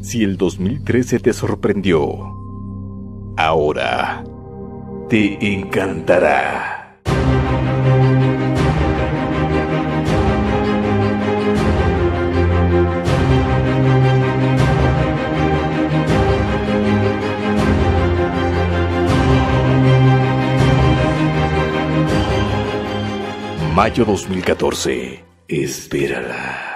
Si el 2013 te sorprendió, ahora te encantará. Mayo 2014. Espérala.